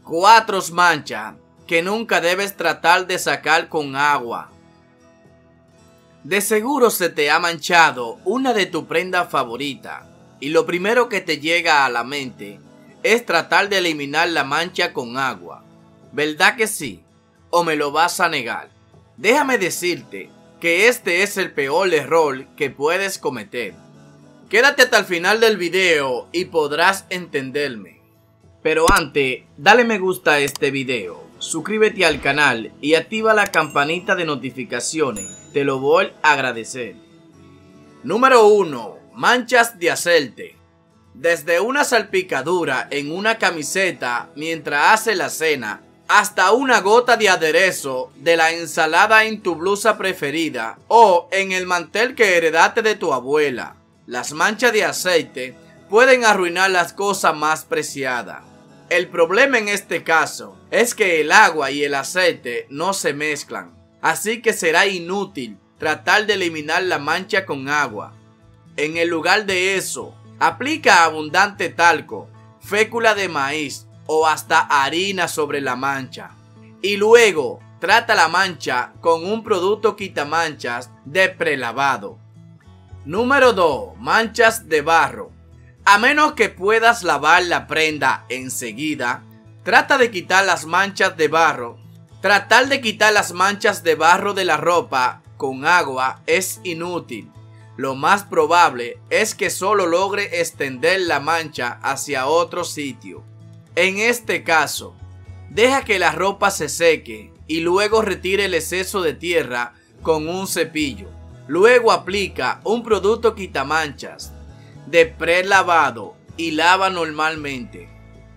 4 manchas que nunca debes tratar de sacar con agua. De seguro se te ha manchado una de tu prenda favorita y lo primero que te llega a la mente es tratar de eliminar la mancha con agua. ¿Verdad que sí? ¿O me lo vas a negar? Déjame decirte que este es el peor error que puedes cometer. Quédate hasta el final del video y podrás entenderme. Pero antes, dale me gusta a este video, suscríbete al canal y activa la campanita de notificaciones, te lo voy a agradecer. Número 1. Manchas de aceite. Desde una salpicadura en una camiseta mientras hace la cena, hasta una gota de aderezo de la ensalada en tu blusa preferida o en el mantel que heredaste de tu abuela. Las manchas de aceite pueden arruinar las cosas más preciadas. El problema en este caso es que el agua y el aceite no se mezclan, así que será inútil tratar de eliminar la mancha con agua. En el lugar de eso, aplica abundante talco, fécula de maíz o hasta harina sobre la mancha. Y luego, trata la mancha con un producto quitamanchas de prelavado. Número 2. Manchas de barro. A menos que puedas lavar la prenda enseguida, trata de quitar las manchas de barro. Tratar de quitar las manchas de barro de la ropa con agua es inútil. Lo más probable es que solo logre extender la mancha hacia otro sitio. En este caso, deja que la ropa se seque y luego retire el exceso de tierra con un cepillo. Luego aplica un producto quitamanchas de prelavado y lava normalmente.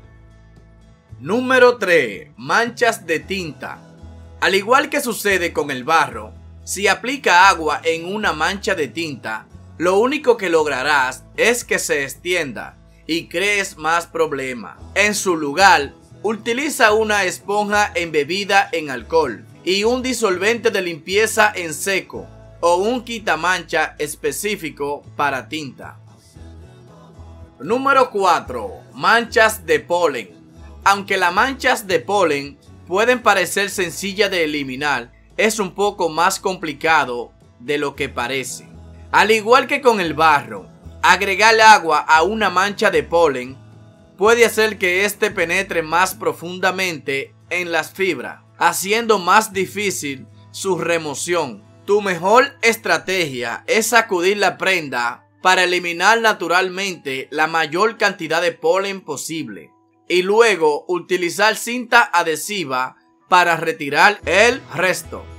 Número 3. Manchas de tinta. Al igual que sucede con el barro, si aplica agua en una mancha de tinta, lo único que lograrás es que se extienda y crees más problemas. En su lugar, utiliza una esponja embebida en alcohol y un disolvente de limpieza en seco o un quitamancha específico para tinta. Número 4. Manchas de polen. Aunque las manchas de polen pueden parecer sencillas de eliminar, es un poco más complicado de lo que parece. Al igual que con el barro, agregar agua a una mancha de polen puede hacer que éste penetre más profundamente en las fibras, haciendo más difícil su remoción. Tu mejor estrategia es sacudir la prenda para eliminar naturalmente la mayor cantidad de polen posible y luego utilizar cinta adhesiva para retirar el resto.